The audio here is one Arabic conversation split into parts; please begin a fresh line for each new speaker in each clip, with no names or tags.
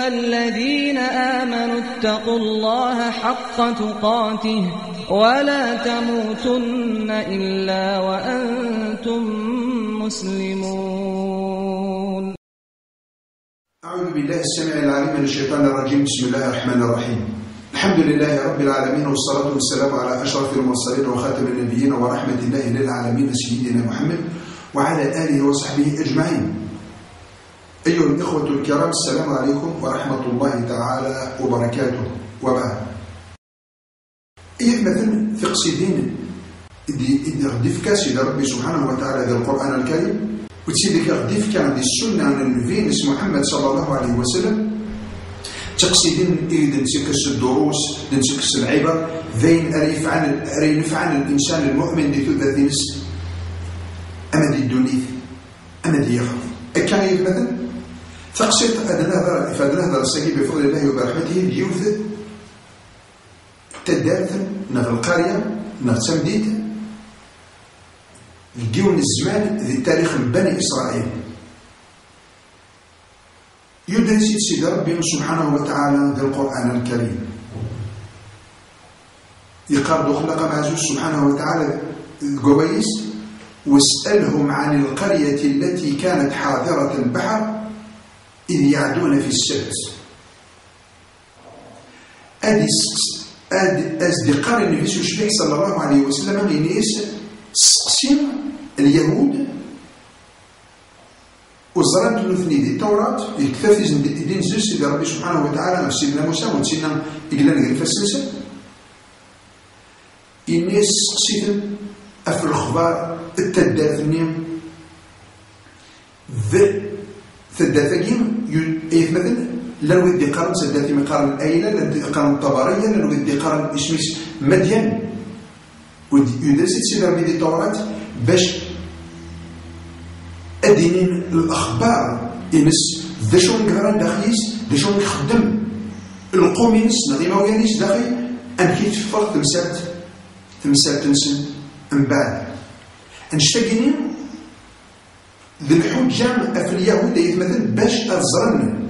الذين آمنوا اتقوا الله حق تقاته ولا تموتن إلا وأنتم مسلمون.
أعوذ بالله السميع العليم من الشيطان الرجيم. بسم الله الرحمن الرحيم. الحمد لله رب العالمين، والصلاة والسلام على أشرف المرسلين وخاتم النبيين ورحمة الله للعالمين سيدنا محمد وعلى آله وصحبه أجمعين. أيها الإخوة الكرام، السلام عليكم ورحمة الله تعالى وبركاته. وبعد أي مثلا في قصيدين غدي في سيدي ربي سبحانه وتعالى ذي القرآن الكريم، وتسيدك غدي في عندي السنة عن النبي محمد صلى الله عليه وسلم. تقصيدين إذا نسكس الدروس نسكس العبر ذين ينفعن الإنسان المؤمن دي ثلاث نس أما دي الدنيا أما دي يخاف أكان مثلا تقصيد فأدنى السكي بفضل الله وبرحمته ديوث تدارث نغ القرية نغ تمديد الجيون الزمان ذي تاريخ بني إسرائيل يدرس سيدي ربي سبحانه وتعالى ذي القرآن الكريم. يقارد خلق معزوز سبحانه وتعالى القويس واسألهم عن القرية التي كانت حاضرة البحر إذ يعدون في السبت. أصدقاء النبي صلى الله عليه وسلم ينيس سقسم اليهود وزران تلوثني دي التوراة يكتفي دين زوج سيدي ربي سبحانه وتعالى سيدنا موسى وسيدنا إقلان غير فالسلسل الناس سقسيتم أفر الخبار التدافنين ثدافقين مثلا لو ودي قارن سداتي من قارن الأيلة لو قارن الطبرية لو ودي قارن اسميس مدين يدرس سيدي ربي دي التوراة باش أدينين الأخبار إنس ذا شون قران داخليس ذا شون يخدم القوم إنس نغيما ويانيس داخل أنكي تفرق تمسال تنسن من بعد أنشتاقينين ذي الحجام في اليهود مثلا باش أزرن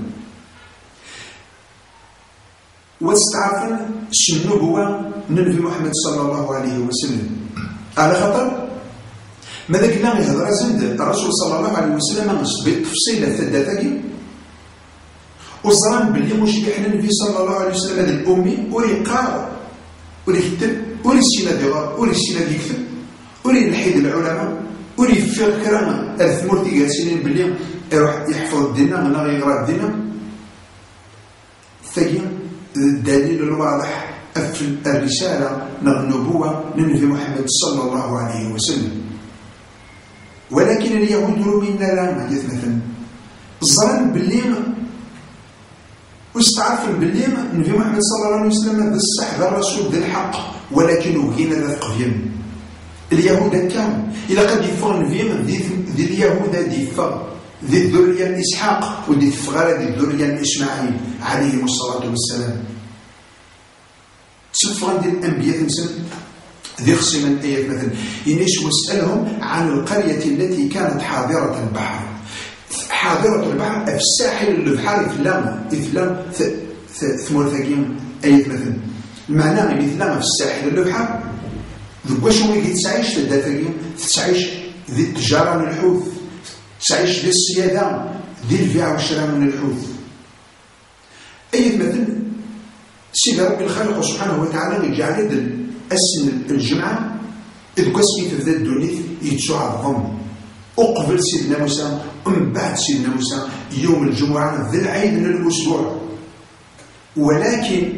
واستعرفن النبوة نبي محمد صلى الله عليه وسلم على خطر ماذا قلنا يهضر زند الرسول صلى الله عليه وسلم بالتفصيل الثلاثة وزران باللي مش يحنا النبي صلى الله عليه وسلم هذا الأمي وريقار وريكتب وريسينا ديغار وريسينا ديكتب ورينحيد العلماء وريفير كرامة الثمورتي جالسين باللي يروح يحفظ الدين من غير يقرا الدين. ثانيا الدليل الواضح في الرسالة النبوة للنبي محمد صلى الله عليه وسلم. ولكن اليهود منا لا حديث مثلا الظن بالليم واستعرف بالليم النبي محمد صلى الله عليه وسلم هذا الصح ذا الرسول ذا الحق، ولكن وهنا ذا القفيم اليهود كام إلا قد يفغن فيهم ذي اليهود ذي فغ ذي الذرية الإسحاق وذي الفغارة ذي الذرية الإسماعيل عليهم الصلاة والسلام. تفغن ذي الأنبياء مثلا ذي خصي من آيات مثلا ينيش واسألهم عن القرية التي كانت حاضرة البحر. حاضرة البحر في الساحل البحر إثلام ثمورثاقين آيات مثلا المعنى مثلا في الساحل البحر ذوك واش هو يتعيش تدافقين تتعيش ذي التجارة من الحوث، تعيش ذي الصيادة ذي البيع والشراء من الحوث. آيات مثلا سيدي ربي الخالق سبحانه وتعالى يجعل السن الجمعة إذ قسمي في ذا الدنيا يتسوع الضم أقبل سيدنا موسى ومن بعد سيدنا موسى يوم الجمعة ذي العيد من الأسبوع. ولكن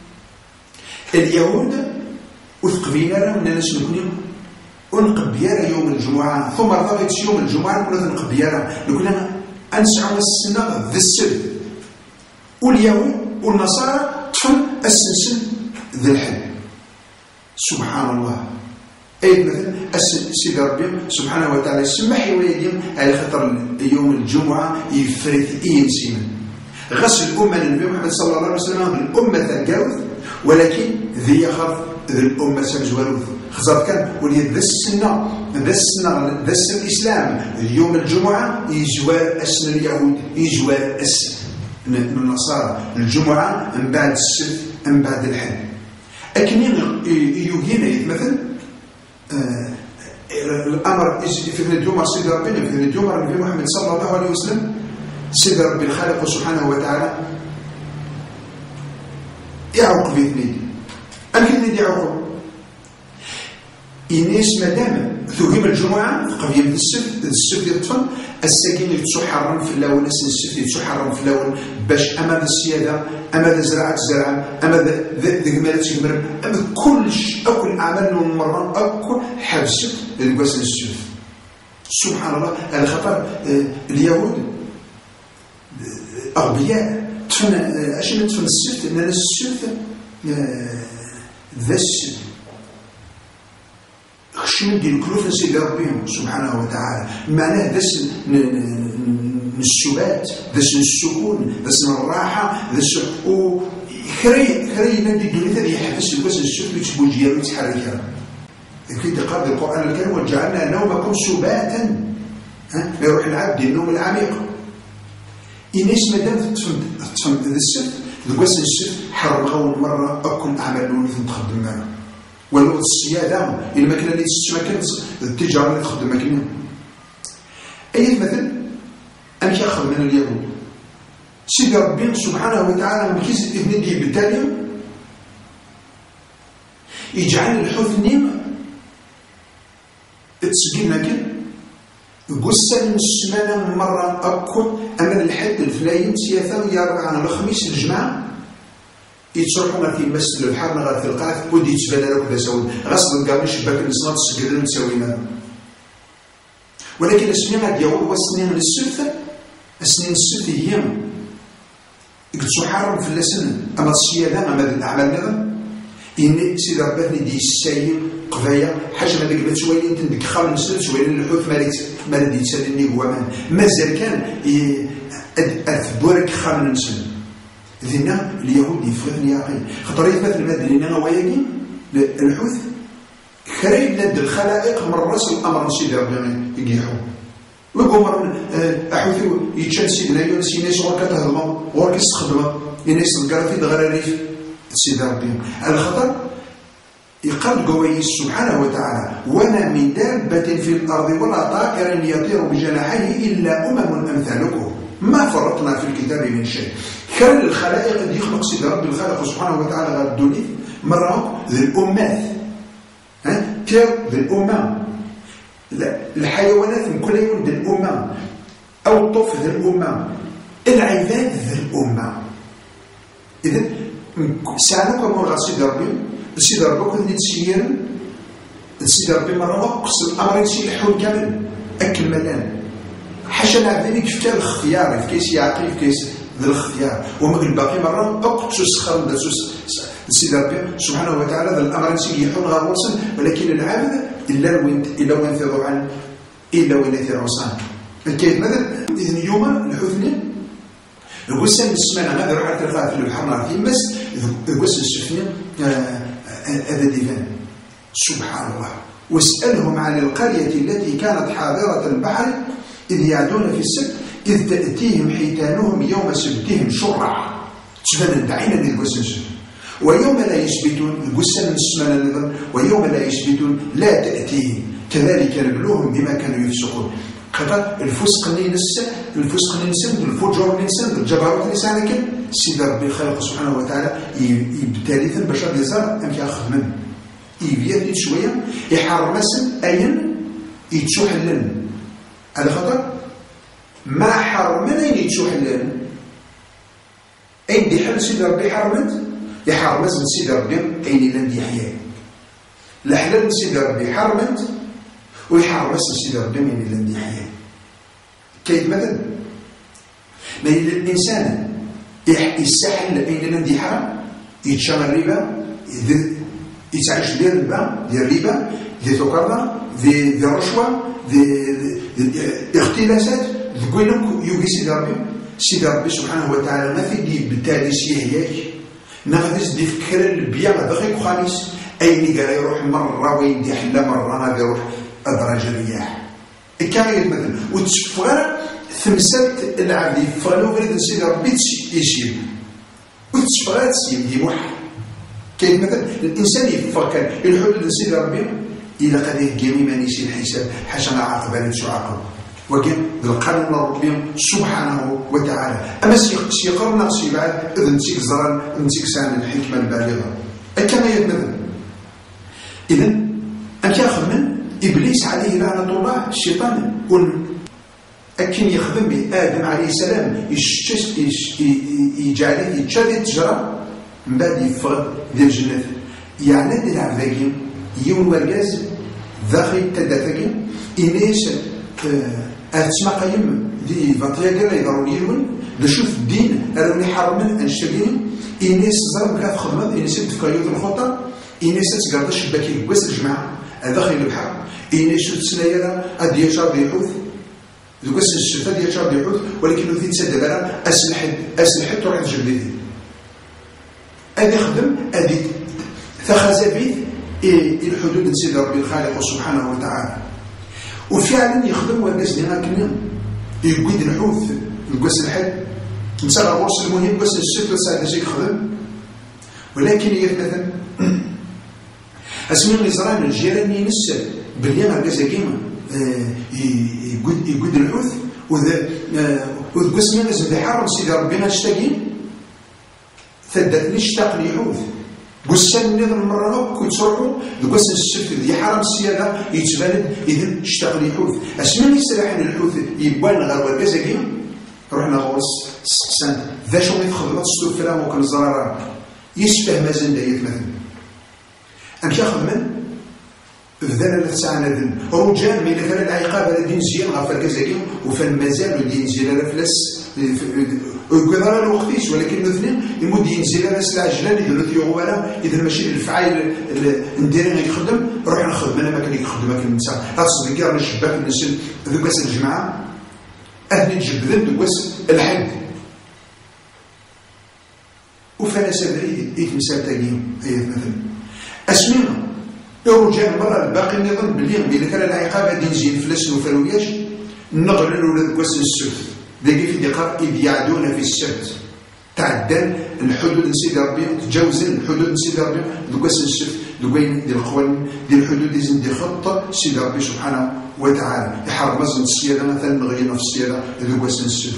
اليهود وثقبينا لهم أننا نسلكني ونقبيانا يوم الجمعة ثم رضيت يوم الجمعة كنا نقبيانا نقولنا أنسعوا السنة ذي السبت، واليهود والنصارى تفهم السنسن ذي الحد. سبحان الله. أي مثلا سيدي ربي سبحانه وتعالى سمح وليدهم على خاطر يوم الجمعة يفرث إنسان غسل الأمة للنبي محمد صلى الله عليه وسلم الأمة تلقاوث، ولكن ذي يخاف ذي الأمة سمزوالوث خزر كان ولي ذا السن الإسلام يوم الجمعة يجوار أسن اليهود يجوار أسن النصارى الجمعة من بعد السبت من بعد الحد. أكني يوجينا مثلا الأمر في الجمعة سيد ربنا في الجمعة النبي محمد صلى الله عليه وسلم سيد ربي الخالق سبحانه وتعالى يعوق في اثنين. أمكن ندي عقوق إنيس مدام ثوهم الجمعة قبل السبت يطفن الساكن يتسحرن في الأول السبت يتسحرن في الأول باش أما السيادة أما زراعة الزرع أما ذكمالة تكمر أما كلش أكل أعمال مرة أكل حبس الجواز السبت. سبحان الله على خطر اليهود أغبياء تفن أشياء تفن السبت إن السبت ذا السبت خشمن ديال الكلوف نسيد ربهم سبحانه وتعالى معناه دس السبات دس السكون دس الراحة دس خري نادي الدنيا هذه يحبس الكاس السفل يتبوجيها ويتحركها. كي تقرأ القرآن الكريم وجعلنا نومكم سباتا يروح العبد النوم العميق. إنيس مادام تفهم ذا السفل الكاس السفل حرم أول مرة أكل أعمال مثل تخدم معنا ولو السيادة المكنة اللي تستمكن التجارة اللي تخدم مكنة. أي مثل أنا كأخذ من اليهود سيد ربي سبحانه وتعالى مكيس ابن بالتالي يجعل الحثن تسجيل مكن قصة من السمانة مرة أكل أمام الحد الفلاين سياثا يربع عن الخميس الجماعة يتصرحوا ما في مسجد الحرم غير في القاعة ودي يتبنى لك ولا سوون غصب قام الشباك النصنات السجلين مسوينا. ولكن السنين ديال هو السنين السلفة السنين السلفة هي قلت حرم في اللسن أما الصيادة أما الأعمال نظام إن سيد رباتني دي السايم قضايا حاجة ما ديك بتسويلين تندك خال نسل سويلين الحوث ما دي تسالني هو مان مازال كان أثبورك خال نسل ذينا اليهود يفغني ياقين خطر يثبت المدرين وياقين الحوث خريب ند الخلائق من راس الأمر سيد ربنا يقيحوا وقوم أحوث يتشال سيدنا يونس يناس وركا تهضم وركا تستخدم يناس القرافي دغراريف سيد ربنا الخطر يقال قويس سبحانه وتعالى وما من دابة في الأرض ولا طائر يطير بجناحيه إلا أمثالكم ما فرطنا في الكتاب من شيء. خلال الخلائق اللي يخلق سيد ربي الخالق سبحانه وتعالى غير الدنيا مرة ذي الأمات كيف ذي الأمة الحيوانات من كل يوم ذي الأمة أو الطفل ذي الأمة العباد ذي الأمة. إذن سألوك أمور سيد ربي السيد ربي كنت تسير السيد ربي مرة وقص الأمر يسير الحول كامل أكل ملان حاشا نعبدني كيف كان الاختيار في كيس يعقل في كيس ذي الاختيار وما الباقي مرة أقص السخر دسوس السيد ربي سبحانه وتعالى ذا الأمر يسير يحول غير وصل ولكن العبد إلا وين ثضعا إلا وين ثروسان كيف ماذا إذن يوم الحثني الوسن السمانة ماذا رعت الخاف اللي بحرنا في مس الوسن السفني هذا ديفان سبحان الله. واسألهم عن القرية التي كانت حاضرة البحر إذ يعدون في السبت إذ تأتيهم حيتانهم يوم سبتهم شرعا تبان دعينا للوسن ويوم لا يثبتون الوسن السمانة نظر ويوم لا يثبتون لا تأتيهم كذلك نبلوهم بما كانوا يفسقون. خطأ الفسق الإنسان الفجور الإنسان الجبروت الإنسان لكن سيد ربي الخالق سبحانه وتعالى يبتالي البشر يزار أم يأخذ منه يبيت شوية يحرمسن أين يتشوحلن على خطأ ما حرمنا يتشوحلن أين دي حل سيد ربي حرمت يحرمسن سيد ربي أين لن يحيى لحلن سيد ربي حرمت ويحرمسن سيد ربي أين لن يحيى. كيف مثلا ما الإنسان يستحل أين لن يحرم يتشغل الربا يتعيش ذي الربا ذي ثقافة ذي الرشوة ذي اختلاسات ذكوينك يوغي سيد ربي سبحانه وتعالى ما في دي بالتالي سيهياك نغذز دي فكرة البيع دقيق خامس أين قال يروح مرة وين دي حلا مرة ما يروح أدراج الرياح كامل مثلا وتشوف غير ثمسات العبد فغلو غير سيدي ربي يشيب وتشفغات سيدي موحد. كاين مثلا الانسان يفكر الحدود سيدي ربي الى قد يهجم من يشيل الحساب حاشا عاقبه لا تعاقب وكان القانون ربي سبحانه وتعالى. اما سيقرنا سي بعد اذن تيك زران نتيك سان الحكمه البالغه كما يتمثل. اذا ان ياخذ من ابليس عليه لعنه الله الشيطان أكن يخدم بآدم عليه السلام يجعله يتشاد تجرى من بعد يفرد ديال الجنة. يعني ديال العبد يوم ورقاز ذاخل تدافق إنيس أتسمع قيم دي فاطيا قال يضروني يقول لشوف الدين أروني حرمن أنشتغل إنيس زرب كاف خدمة إنيس تفكيوت الخطة إنيس تقرد الشباكي قوس الجماعة داخل البحر إنيس تسنايا أدي شرط يحوث ذوك الشفا ديال شرط يحوث ولكن في تسدد على أسلحة تروح تجبدي أدي خدم أدي ثخزبيت الحدود نسيد ربي الخالق سبحانه وتعالى. وفعلا يخدم والناس ديالنا كنا يقيد الحوث القوس الحد مسال الغرس المهم قوس الشفا ساعة شي يخدم. ولكن هي مثلا اسمي النظران الجيراني نسل باليوم هكذا كيما يقود الحوث وذكسمي لازم يحرم سيدي ربنا اشتاقين ثدتني اشتاق لي حوث قسان نظر المرة كنت تروحوا ذكسن السفت ذي حرم السيادة يتبالد إذن اشتاق لي حوث اسمي يسرحن الحوث يبان غير هكذا كيما رحنا غوص سان ذا شو يتخذ تصدر فلا وكل الزرارة يسفه مازال دايت مثلا أم ياخذ من ذلالة تاعنا ذن رجال من مثلا العقاب الذي نزيان غفر كزاكي وفن مازال اللي ينزل على فلاس وكذا الوقتيش ولكن الاثنين يمد ينزل على العجلان يديروا ثيو ولا اذا ماشي الفعايل ندير يخدم روح نخدم انا ما كان يخدم كان نسى اصل كاع الشباب الناس ذوك الجماعه اهل نجبدن ذوك الحد وفانا سبري يتمسال تاقيهم اي مثلا اسمينا رجال مرة الباقي النظام باللي إذا كان العقاب غادي نجي نفلس وفلوياش نغلل ولا كواس السبت داكي في دقار إذ يعدون في السبت تعدل الحدود نسيد ربي تجاوز الحدود نسيد ربي كواس السبت دوين ديال القوانين ديال الحدود ديال دي خطة سيد ربي سبحانه وتعالى يحرم مزن السيادة مثلا نغينا في السيادة كواس السبت.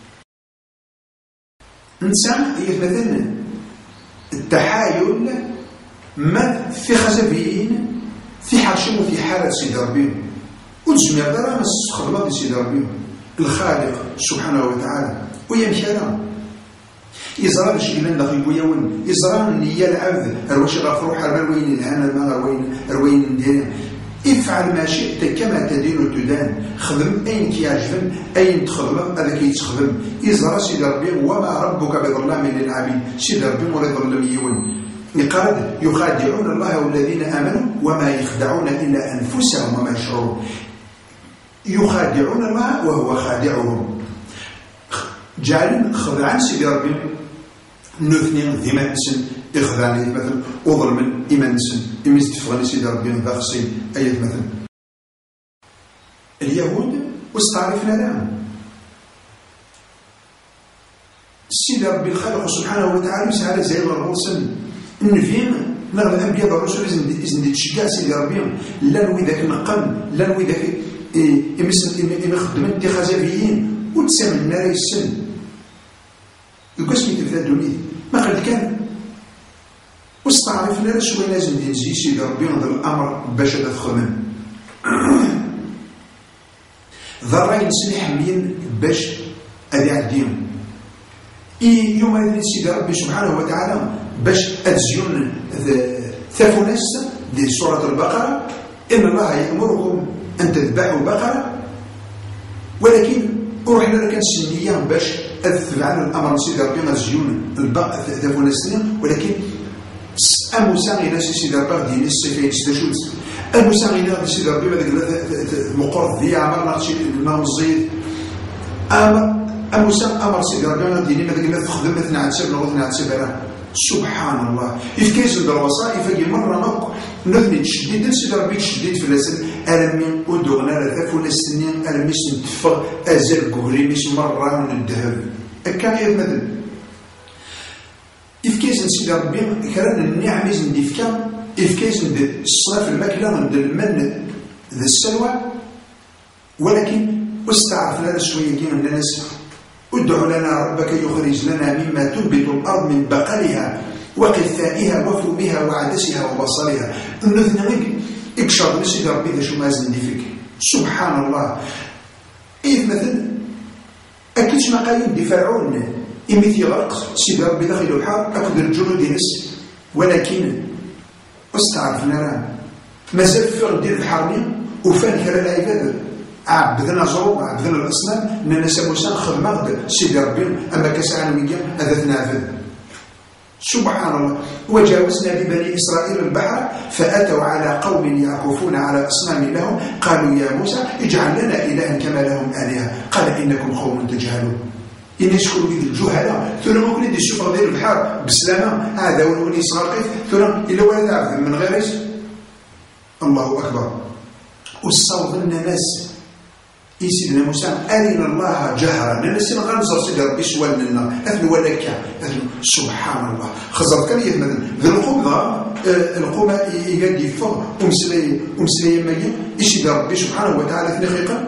إنسان هي مثلا التحايل ما في خزفين في حاشم وفي حالة سيد ربي والجميع دارا ما خدمة سيد ربي الخالق سبحانه وتعالى ويمشي لها يزران شي من دقيق ويون يزران نية العبد الوش غفروح الروين الهنا ما روين دينا افعل ما شئت كما تدين تدان خدم اين كيعجبن اين تخدم هذا كيتخدم يزرى سيد ربي وما ربك بظلام للعبيد سيد ربي ولا يظلم يون قال يخادعون الله والذين آمنوا وما يخدعون إلا أنفسهم وما يشعرون. يخادعون الله وهو خادعهم جعلن خدعان سيدي ربي نثني ذمة نسن إخذاني مثلا وظلم إيمان نسن إميز تفغني سيدي ربي ذاخسين أية مثلا اليهود واستعرفنا لهم سيدي ربي الخالق سبحانه وتعالى مسعى زي الرسل نفهم نغل الأنبياء والرسل إذن تشجع سيدي ربي لا نوي ذاك نقم لا نوي ذاك يخدم انتخازافيين وتسامن النار السن القسم تفاد دوني ما قد كان واستعرفنا شوي لازم نزي سيدي ربي نظر الأمر باش تخدم ذراين سميح مين باش أدي عديهم يوم يذن سيدي ربي سبحانه وتعالى باش أتزيون ثفنس دي سورة البقرة إن الله يأمركم أن تذبحوا بقرة ولكن روحنا لكان سنية باش أتبعنا الأمر سيدي ربي أتزيون ثفنس ولكن أمساغي سيدي ربي ديني السفين ستشوت أمساغي سيدي ربي مقرض ذي عمر نغشي الماء الزيد أمر سيدي ربي ديني ماذا تخدم مثل عتسب نغض عتسب سبحان الله يفكيز الوصائف يجي مرة نثني تشديد سيدي ربي تشديد في اللسان أرمي ودغنا لا تفول السنين أرمي سنتفغ أزل قولي مش مرة من الذهب أكا غير مثل إفكيز نسيد ربي كران النعم يزن ديفكا إفكيز الصلاة في الماكلة من المن ذا السلوى ولكن واستعرفنا شوية كيما الناس ادع لنا ربك يخرج لنا مما تنبت الأرض من بقلها وقثائها وفومها وعدسها وبصلها النثنى اكشر نسيد ربي ذا شو مازن ديفك سبحان الله إيه مثلا أكيد ما قايم دفاعون إمثي غرق سيد ربي داخل البحر أكد الجنود نس ولكن واستعرفنا مازال في غدير الحرمية وفان كلا العبادة عبدنا زروب عبدنا الأصنام إننا سموسان خدمة سيد ربي أما كسعنا ويجي هذا تنافذ سبحان الله وجاوزنا ببني إسرائيل البحر فأتوا على قوم يعكفون على أصنام لهم قالوا يا موسى اجعل لنا إلها كما لهم آلهة قال إنكم قوم تجهلون إن يشكروا بذي الجهلاء ثم ممكن يدي السفر ديال البحر بسلامة هذا ونولي صغير ثم إلا ولا نعرف من غير الله أكبر والصوت الناس سيدنا موسى أرنا الله جهرا الناس غنزر سيدي ربي سوال لنا أثنو ولا كا أثنو سبحان الله خزر كان مثلا ذي القبضة القومة يقعد يفض ومسلي يمجي سيدي ربي سبحانه وتعالى في دقيقة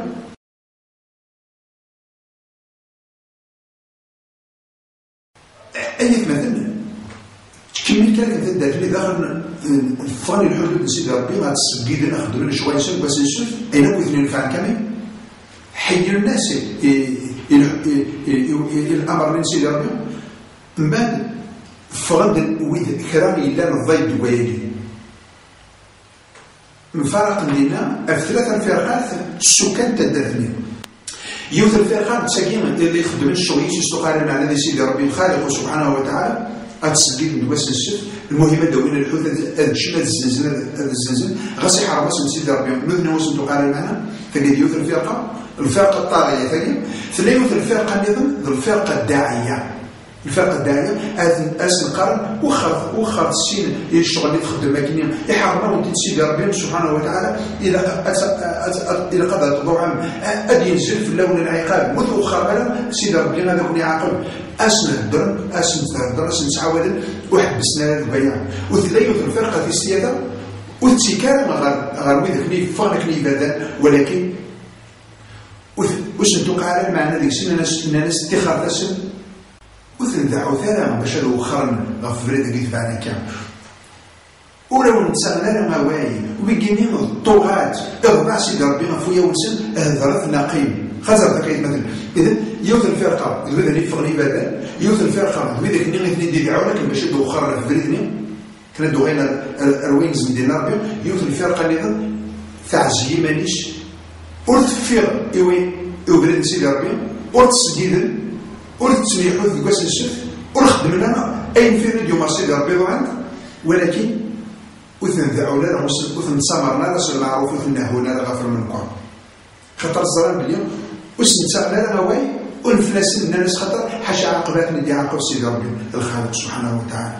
أي مثلا كمية كلام تبدا اللي داخل الفاني الحدود سيدي ربي ما تسجد ناخذ لنا شويه سن بس نشوف اين اثنين نفعل كامل حي الناس الامر من سيدي ربي من بعد فرد ويد كرامي الا الضيد ويلي مفارق لنا الثلاثه الفرقات السكان تدفني يوث الفرقات تساكين اللي يخدم الشغل يستقال على سيدي ربي الخالق سبحانه وتعالى أتسجل ندوس الشف المهمة دوينة الحوث الشمال الزنزل غسي حرمس من سيدي ربي مذنى وسن تقال معنا فقد يوث الفرقة الطاغية ثاني يوث الفرقة نظام الفرقة الداعية أسن قرن وخر السين الشغل اللي تخدم ماكينين يحرمه وانت سيدي ربي سبحانه وتعالى إذا قضى الضوء أدي ينزل في اللون العقاب مثل أخر بلا سيدي ربي هذا كون يعاقب أسن الدرب أسن تعاودا وحبسنا البيع وثلاثة الفرقة في السيادة والتكار غير ويذكني فانكني بدن ولكن وش نتوقع على المعنى ذيك سن الناس اتخاذ اسم وثندعوا ثلاثة باش هذا وخرن غفرت كيف على كام ولو نتسنى ما واي ويجيني الطغاة اغبع سيدي ربي غفويا ونسن هذا نقيم خزر ذاك مثلا اذا يوث الفرقه اذا اللي فغني بدل يوث الفرقه اذا كني غير ندير عاونك باش يدو خرن في بريدني كنا دو غير الروينز من ربي يوث الفرقه اللي تعزي مانيش ورتفير ايوي وبرد سيدي ربي ورتسجيد ورتسميحو في كاس الشف ورخدم لنا اين في فيديو مع سيدي ربي وعند ولكن وثنذعوا لنا وثنسامرنا راس المعروف وثنهونا غفر منكم خطر الظلام اليوم وسنسالنا لنا واي ونفلس الناس خطر حاشا عقبات ندي عقب سيدي ربي الخالق سبحانه وتعالى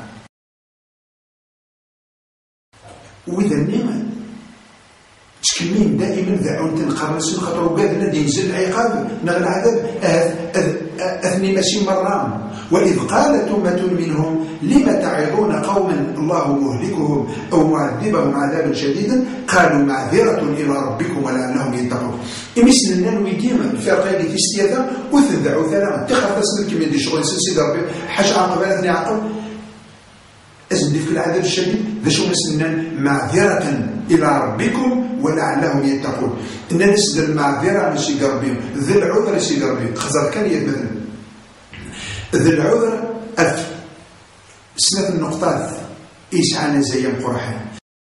واذا النعمه تكمين دائما ذعون تنقرن سن خطر وقادنا ينزل العقاب نغ العذاب اثني ماشي مرام واذ قالت امه منهم لم تعظون قوما الله مهلكهم او معذبهم عذابا شديدا قالوا معذره الى ربكم ولعلهم يتقون امسن النان ويجيما الفرقه اللي في استياذه وتذعوا ثلاثه تخاف اسمك من دي شغل سيدي ربي حاجه عقباتني عقب أزدي في العذاب الشديد ذا شو مسنن معذرة إلى ربكم ولعلهم يتقون إن نسد المعذرة لسيدي ربي ذي العذر لسيدي ربي خزر كان مثلا ذي العذر سنة النقطات إيسعانا زي مقرحة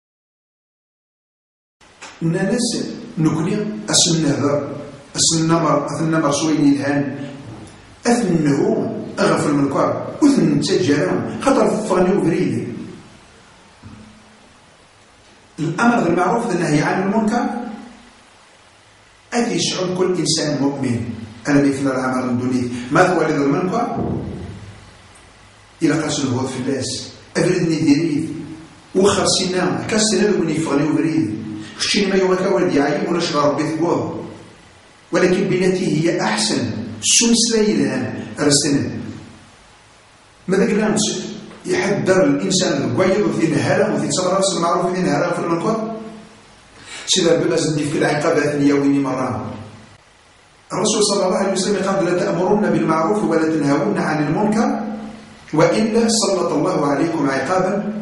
إن ناس نكني النهر النمر سوين يدهان أثنه أغفر من الكواب وثن تجارهم خطر فغني وبريد الأمر بالمعروف والنهي عن المنكر أدي يشعر كل إنسان مؤمن أنا مثل العمل الدنيا ماذا هو لذا المنكر إلى قاسم هو في الناس أبردني ديريد وخر سنام كاستنا بني فغني وبريد كلشي ما يوغا كوالد يعيم ولا شغل ربي ثبوه، ولكن بالتي هي أحسن سمس لا يلهان أرسلنا ماذا قلنا يحذر الإنسان القويض وفي نهارا وفي تصرف المعروف وفي نهارا في المنكر. سيدا بلاز ندي في العقابات اليومين مرة. الرسول صلى الله عليه وسلم قال لا تأمرون بالمعروف ولا تنهون عن المنكر وإلا سلط الله عليكم عقابا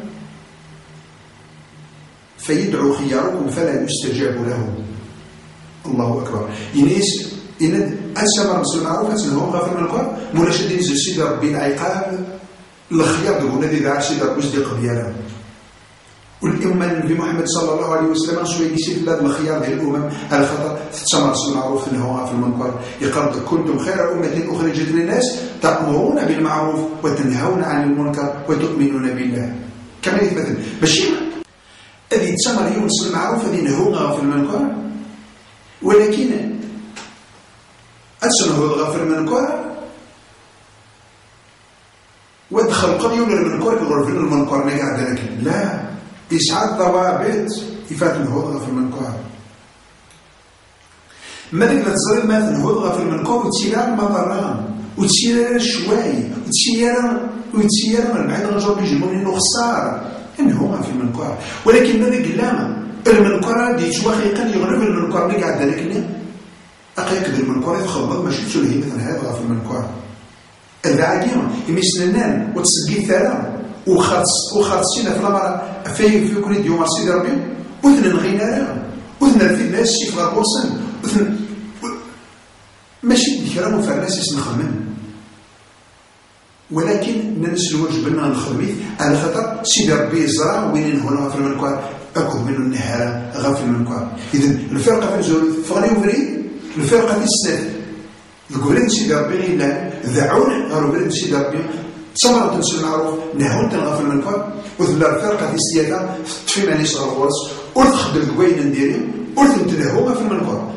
فيدعو خياركم فلا يستجاب له. الله أكبر. ينيس إن أسمر بالمعروف أتنهون غير المنكر مولا شدين سيدي ربي العقاب الخيار دو الذي ذا سيدي ربي صديق بيانا. والأمة النبي محمد صلى الله عليه وسلم شويه يسير هذا الخيار ديال الأمم على خاطر تتسمر بالمعروف تنهون في المنكر. يقال كنتم خير أمة أخرجت للناس تأمرون بالمعروف وتنهون عن المنكر وتؤمنون بالله. كما يثبت ماشي هذه تسمر يونس المعروف هذه نهون في المنكر، ولكن أتسمه الغفر المنكر وادخل قضي ولا المنكر يغرفل المنكر ما قاعد لك لا إسعاد ضوابط يفاتن هو في المنكر. ماذا لا تزرد مثلا هو في المنكر وتسير مضران وتسير شوي وتسير من بعد رجل يجيبون انه خساره انه في المنكر. ولكن ماذا قلنا المنكر دي شواخيقا يغرف المنكر ما قاعد لك أقيك المنكر يتخبط ماشي تسولي مثلا هذا في المنكر العاقيم يمسننان وتسقي ثرى وخاصين في الامر في كل يوم سيدي ربي وثنا غينارا وثنا في الناس شي في البورصن وثنا ماشي ذكرى مفرس يسنخمن، ولكن ننسى الواجب لنا نخدميه على خاطر سيدي ربي يزرع وين هنا في المنكر اكل منه النهار غا في المنكر. اذا الفرقه في الزول فغني وفريد الفرقه في السنه القولين سيدي ربي غير ذعون غير قولين سيدي ربي ثمرة تنسى المعروف نهون تنغى في المنكر وذلا الفرقة في السيادة تفي ماني صغر الغرس وتخدم القوين نديري وتنتلهوها في المنكر.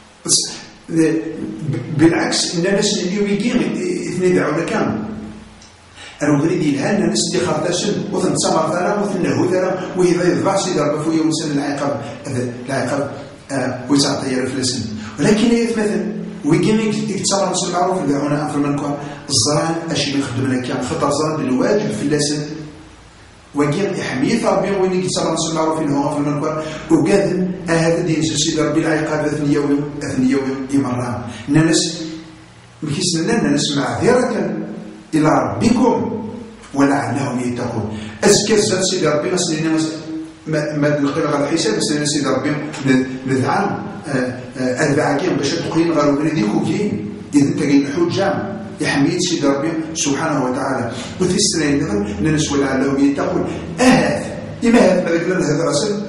بالعكس إن الناس اللي يجين اثنين دعونا كامل أنا أريد يلهان الناس اللي خاطاشن وتنتسمر ثلا وتنهو ثلا وإذا يضبع سيدي ربي فويا وسن العقاب ويتعطي الفلسن. ولكن يتمثل ويجيني يتصرف نفس المعروف اللي هنا في المنكر الزران أشي من خدمنا كان خطر زران الواجب في اللسن ويجين يحمي ربي وين يتصرف نفس المعروف اللي هو في المنكر وقادم هذا دين سيدي ربي العقاب أثني يوم يمران. الناس مكيسنا نسمع معذرة إلى ربكم ولعلهم يتقون. أزكى سيدي ربي مسلنا ما نقول على الحساب مسلنا سيدي ربي نذعن البعاكين باش تقين غير ولديك وكين إذا أنت قايل الحجة يحميد سيدي ربي سبحانه وتعالى وفي السنين نظر ننس ولعلهم يتقون. لما هذا هذا رسل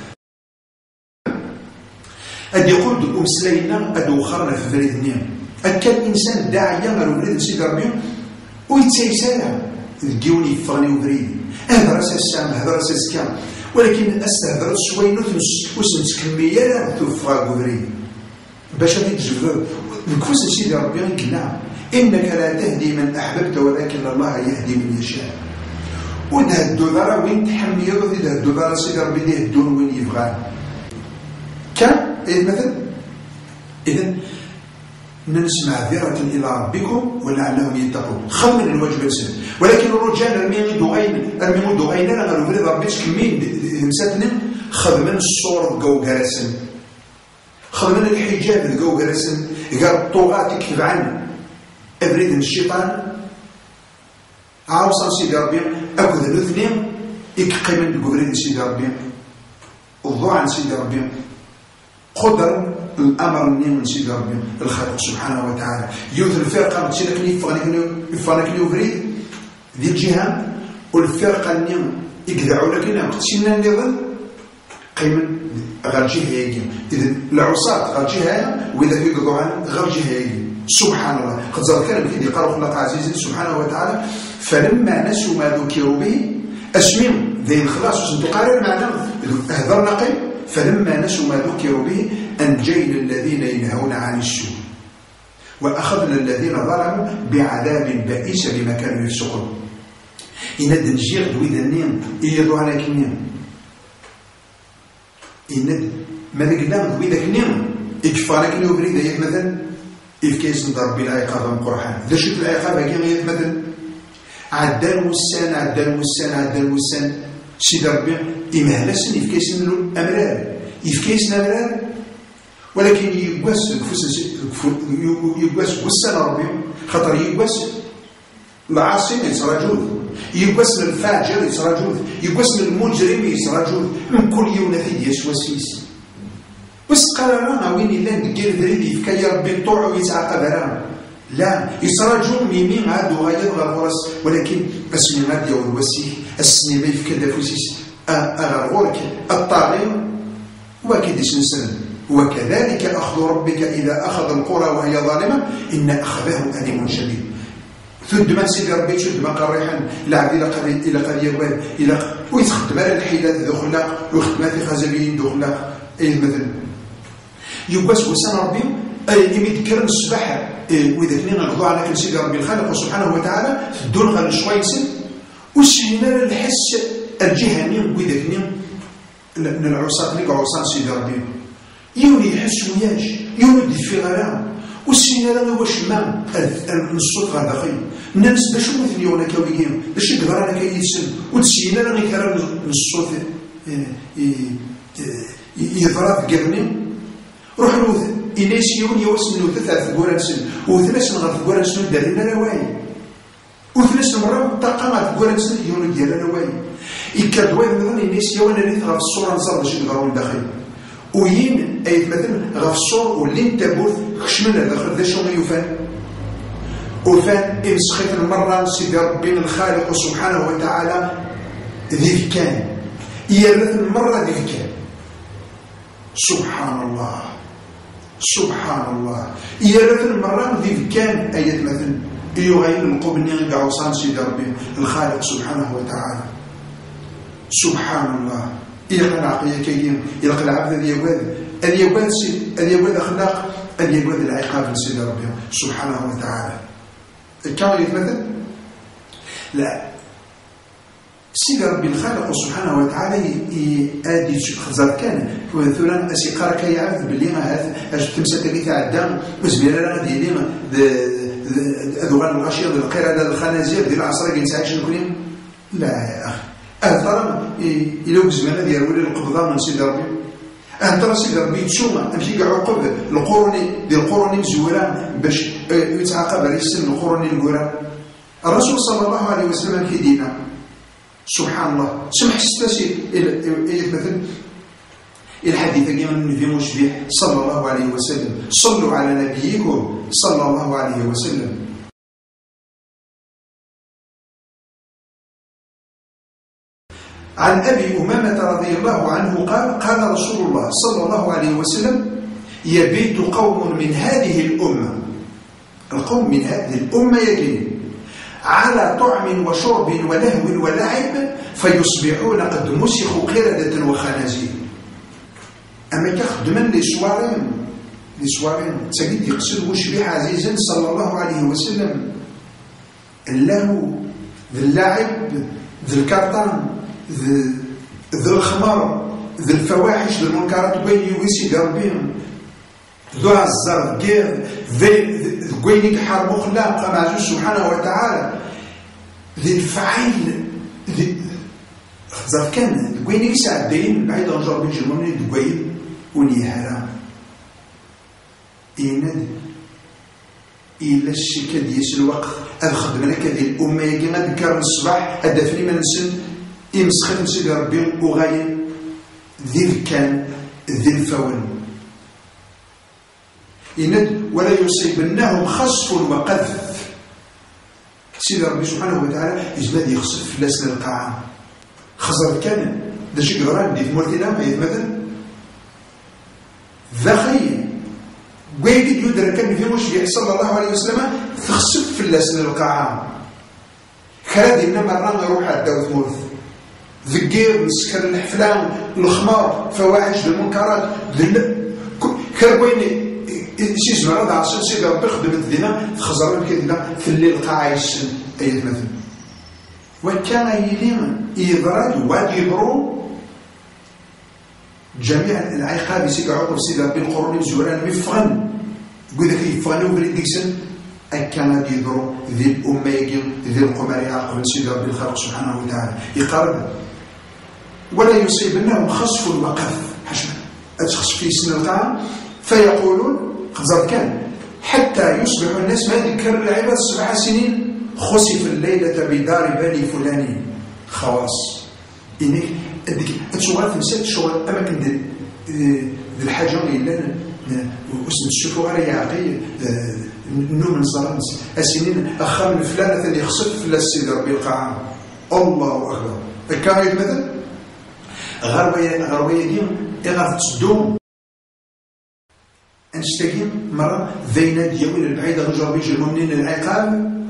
أد يقول أم سلينا أد وخرنا في فريد النيم أكل إنسان داعية غير ولد سيدي ربي ويتسيسالها الديوني فغني وفريد هذا رأس السام هذا رأس السكام، ولكن أستهدر شوي نثنس وسنس كمية تفغى وفريد باش غادي تجبر الكفوس سيدي ربي قلنا إنك لا تهدي من أحببت ولكن الله يهدي من يشاء. ونهدو ذرا وين تحميض ونهدو ذرا سيدي ربي يهدون وين يبغى كان مثلا. إذن نسمع معذرة إلى ربكم ولعلهم يتقون خل من الواجب السنة. ولكن الرجال الميمون دوغين أنا قالوا فريد ربي كمين مساتنا خذ من الصور قوقرسن خذ من الحجاب قوقرسن قال الطغاة يكتب عنه أبريد الشيطان عاوصا سيدي ربي أكد الاثنين يكقيمن بقبريد سيدي ربي الضوء عن سيدي ربي قدر الأمر من سيدي ربي الخالق سبحانه وتعالى. يوث الفرقة متسينكني يفغنكني وفريد ذي الجهة والفرقة اللي يقدعوا لكنا متسينا النظام قيمن غير جهة يجي. إذن العصاة غير جهة وإذا يقضوا عن غير جهة يجي. سبحان الله قد ذكر كلام كذي قال خلق عزيز سبحانه وتعالى فلما نسوا ما ذكروا به أسمهم ذي الخلاص وسنتقارن معنا أهذرنا قيم فلما نسوا ما ذكروا به أنجينا الذين ينهون عن السوء وأخذنا الذين ظلموا بعذاب بئيس بما كانوا يفسقون. إن الدنجير دويد النين يضو على كنين إن ماذا قلنا من ذاك النيم إكفارك اللي يبريد هيك مثلا إفكاس نضرب بالعقاب من قرحان ذا شوف العقاب هيك مثلا عدان وسان سيدي ربي إمهلسن إفكاس من الأمرار إفكاس الأمرار ولكن يقواس وسان ربي خاطر يقواس العاصم يتراجوه يقواس الفاجر يتراجوه يقواس المجرم يتراجوه من كل يوم نفيد يسوسيس بس قرارنا وين إلا ندير ذريدي فكا ربي نطوع ويتعاقب رانا لا يتراجو ميمين عاد وغاية غرفرس ولكن اسمي غادي والوسيح السنيمة يفكا دافوسيس أغرغورك الطاغي وكيدش نسلم وكذلك أخذ ربك إذا أخذ القرى وهي ظالمة إن أخذه أليم شديد ثد ما سيدي ربي تشد ما قريحا العبد إلى قرية واد إلى ويتخدم على الحيلات ذو خلاق ويخدم في خزابين ذو خلاق أي مثلا يباس وسان ربي يمدكرن الصباح وإذا كنا نغضو على كل سيدي ربي الخالق سبحانه وتعالى في الدول غير شوي سن وسينا الحس الجهني وإذا كنا العصاة لك عصان سيدي ربي يولي يحس وياش يولي في غرام والسينا لا واش ما الصوت غير داخل الناس باش مثلي وانا كاويين باش يقدر انا كيتسن والسينا لا غير الصوت يضرب قرني روح نوث إنيسيون يوسن وثلاث قرانسن وثلاث نغرف قرانسن دارنا رواي وثلاث مرات تقامات قرانسن يون ديالنا رواي يكادوا مثلا إنيسيون اللي غف الصورة نصاب باش يقدروا داخل وين أي مثلا غف الصور واللي انتبوث خشمنا داخل ذا شو ما يفان وفان إمسخيت المرة سيدي ربنا الخالق سبحانه وتعالى ذي كان يرث المرة ذي كان سبحان الله يرث المرة ذي كان أية مثلا يغير القبن ينقع وصان سيدي ربي الخالق سبحانه وتعالى سبحان الله يقنع كيين يلقى العبد اليواد أخلاق اليواد العقاب سيدي ربي سبحانه وتعالى كما يتمثل لا سيدي ربي الخالق سبحانه وتعالى يأدي خزر كان ثلان أسيقار كي يعرف باللي هذا تمسك اللي تعدى وزبيرا لا غادي لي أذوان الغاشية القردة الخنازير ديال العصر كي نساعد شنو كلين لا يا أخي ترى إلا وزمنا ديال ولي القبضة من سيدي ربي ترى سيدي ربي تشوما أمشي كاع عقب القروني ديال القروني مزوران باش يتعاقب على السن القروني الكوران الرسول صلى الله عليه وسلم كيدينا سبحان الله سمح ستاسي مثلا الحديث كما النبي مشبه صلى الله عليه وسلم صلوا على نبيكم صلى الله عليه وسلم عن أبي أمامة رضي الله عنه قال رسول الله صلى الله عليه وسلم يبيت قوم من هذه الأمة القوم من هذه الأمة يجري على طعم وشرب ولهو ولعب فيصبحون قد مسخوا قردة وخنازير أما كخدمن لي سوارين تجد يقصد وشبيح عزيزا صلى الله عليه وسلم اللهو ذي اللعب ذي الكرطان ذي الخمر ذي الفواحش ذي المنكرات بين يويسي ربهم ذو الزر كير ذي كوينيك حرب خلاق مع سبحانه وتعالى ذي الفعيل ذي زر كان كوينيك ساعدين بعيد عن جرب الجمهوري ذي كوين ونيهرا إيند إلا الشيكا ديس الوقت أخدم لك هذه الأمة يجي غادكر الصباح أدفني من السن إمسخت سيدي ربي وغاين ذي الكان ذي الفون إند ولا يصيبنهم خسف وقذف سيدي ربي سبحانه وتعالى يجمد يخسف في لسن القاعة خزر كان دا شي قدران دي في مرتنا ما يتمثل ذخي ويجد يدرك في وجه صلى الله عليه وسلم تخسف في لسن القاعة خراد إنما مرة يروح عداو ثمورث ذكير مسكر الحفلان الخمار فواحش المنكرات كربويني شي زمان هذا عشان سيدي ربي خدمت دينا خزروا كذا في الليل قاعش أي مثل وكان يلين يضرد واد يضرو جميع العقاب سيدي عقب سيدي ربي القرون مزوران مفغن يقول ذاك يفغنوا بريد ديكسن أكان يضروا ذي الأمة ذي القمر يعقب سيدي ربي الخلق سبحانه وتعالى يقارب ولا يصيبنهم خصف وقذف حشمة أتخص في سن القاع فيقولون خزر كان حتى يصبح الناس ما ذكر العباد 7 سنين خسف الليلة بدار بني فلان خواص إنك الشغل تمسك الشغل أماكن ذي الحاجة اللي وسط الشفوة راه يعقي النوم الزرن السنين أخر فلانة اللي خسف فلا السيد ربي القاعة الله أكبر كان مثلا غروية ديال إغاث تصدوم أنستقيم مرة ذينا ديال البعيدة رجع بيجي المؤمنين العقاب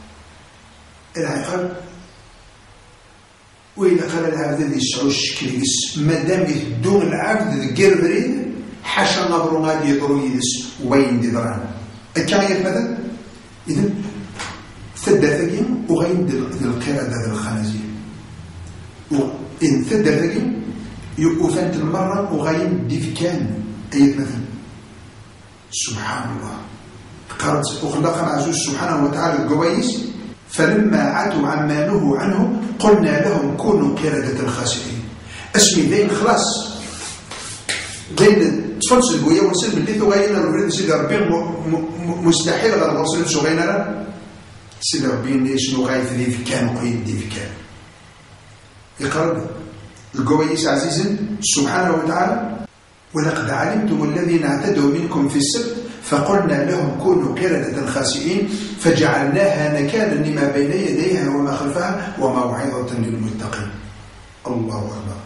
وإذا قال العبد ذي السعوش كريس مادام يهدون العبد ذي بريد حاشا نظروا غادي يضروا يدس وين دي ضران الكاية مثلا إذن ثدثقين وغين دي القردة ذي الخنازير وإن ثدثقين يؤفنت المرة وغين دي فكان أيضا مثلا سبحان الله قرأت وخلق معزوز سبحانه وتعالى القويس فلما عتوا عما نهوا عنه قلنا لهم كونوا قردة خاسئين اسمي ذين خلاص ذين تفنس البوية ونسلم اللي ثغينا الولد سيدي ربي مستحيل غير وصلت شغينا سيدي ربي ليش نغايث ذي في كان وقيد ذي في كان يقرب القويس عزيزا سبحانه وتعالى ولقد علمتم الذين اعتدوا منكم في السبت فقلنا لهم كونوا قردة خاسئين فجعلناها نكالا لما بين يديها وما خلفها وموعظة للمتقين الله أكبر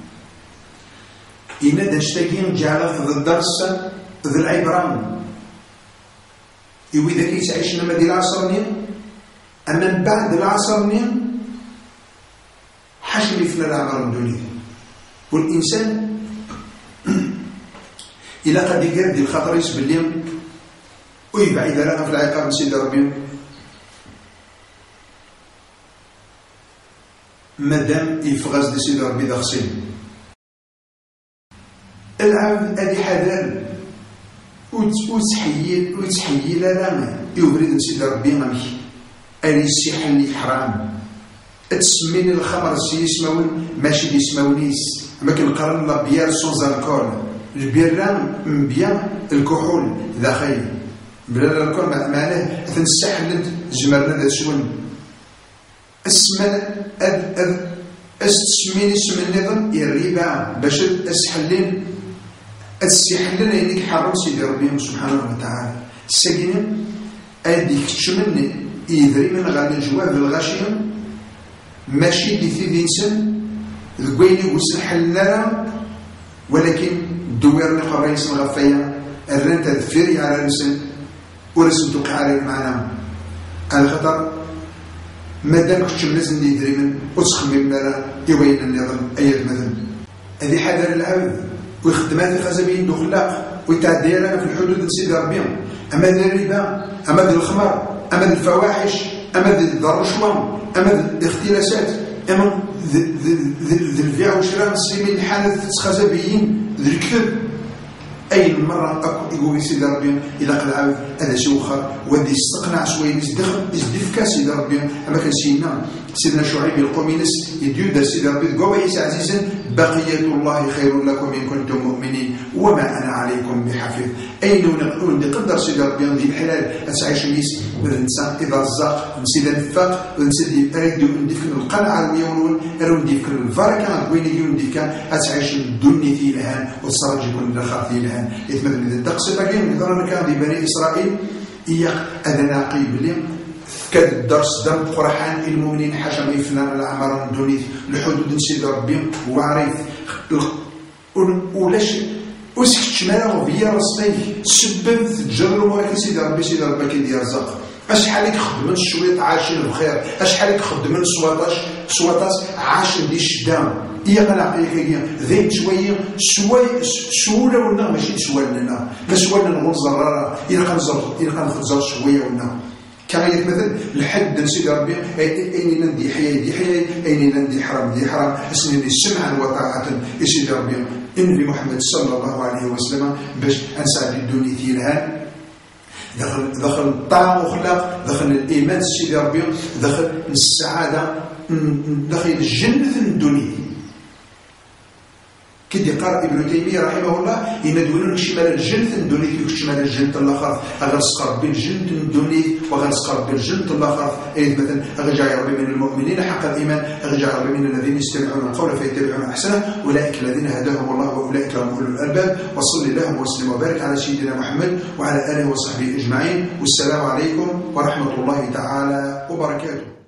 إن نشتكين جعل ذا الدرس ذا العبران إذا كيس عيشنا مدي العصرنين أما بعد العصرنين حشم فينا العمر الدنيا والإنسان إلا قد يقرد الخطر يسبل لهم ويبعد لنا في العقاب سيدي ربي مادام يفغز دي سيدي ربي ذا خصين العبد أدي حذر وتحيي لنا يبرد سيدي ربي ممشي أدي السيح اللي حرام تسمين الخمر يسمون ماشي بيسمونيس أما كنقرن الله بيار سونز الكول البيران مبيان الكحول ذا خير بلا الكحول معناه تنسحل جمرنا ذا شون اسمن استسمين اسم النظام الربا باش اسحلين السحلين ينك حرم سيدي ربي سبحانه وتعالى السجن اديك تشمن يدري من غادي الجواب الغاشيه ماشي دي في دينسن ذويني وسحلنا ولكن دوير نقرا يسمى غفايا الرن تذفيري على رسل ورسل توقع على المعنى على خطر مادام كنت لازم يدري من وتسخن من مرا يبين النظام ايات مثلا هذه حذر العبد ويخدمات الخزبين دو خلاق ويتعدي لنا في الحدود سيدي ربي اما الربا اما الخمر اما الفواحش اما الرشوه اما الاختلاسات اما ذي البيع والشراء المسلمين حالة خزبيين ذي الكذب أي مرة أكو يقول سيدي ربي إذا قال عاود هذا شيء آخر ودي يستقنع شوية يزدفك سيدي ربي أما كان سيدنا شعيب القومينس يديو سيدي ربي قويس عزيزا بقية الله خير لكم إن كنتم مؤمنين وما أنا عليكم بحفيظ أين نقدر سيدي ربي ذي الحلال أتعيش نيس الإنسان إذا الزاق نسيد النفاق ونسيد أريد نديك القلعة ويقولون أريد نديك الفركة وين يجون ديك أتعيش الدنيا في الهان والصراج يكون الخاف في الهان يتمثل إذا تقصد كاين مثلا كان دي بني إسرائيل إياق أدنى قيب لهم كاد الدرس دم قرحان المؤمنين حاشا ما يفنان الأعمار الدنيا لحدود سيد ربي وعريف ولاش وسكتش مالا فيا راسني سبب تجرب وهاك سيدي ربي كيدير رزق اشحال يخدمن شويط عايشين بخير اشحال يخدمن سواطاس عاشين دي الشدام هي قناعيه ذيك شويه سوله ولا ماشي سوالنا ما سوالنا نغزر يلقى نخزر شويه ولا كما يتمثل لحد سيدي ربي اين ندي حياه دي حياه اين ندي حرام دي حرام اسمني سمعا وطاعه سيدي ربي النبي محمد صلى الله عليه وسلم باش أنسى الدنيا ثيلهان دخل الطعام وخلاق، دخل الإيمان سيدي ربي، دخل السعادة، دخل الجنة الدنيا. كي قال ابن تيمية رحمه الله يندونون شمال الجنة الدنيا شمال الجنة الآخر، أغير سقر بالجنة الدنيا وغير سقر بالجنة الآخر. أي مثلا أرجع ربي من المؤمنين حق الإيمان، أرجع ربي من الذين يستمعون القول فيتبعون أحسنه، أولئك الذين هداهم الله وأولئك هم أولو الألباب. وصل اللهم وسلم وبارك على سيدنا محمد وعلى آله وصحبه أجمعين، والسلام عليكم ورحمة الله تعالى وبركاته.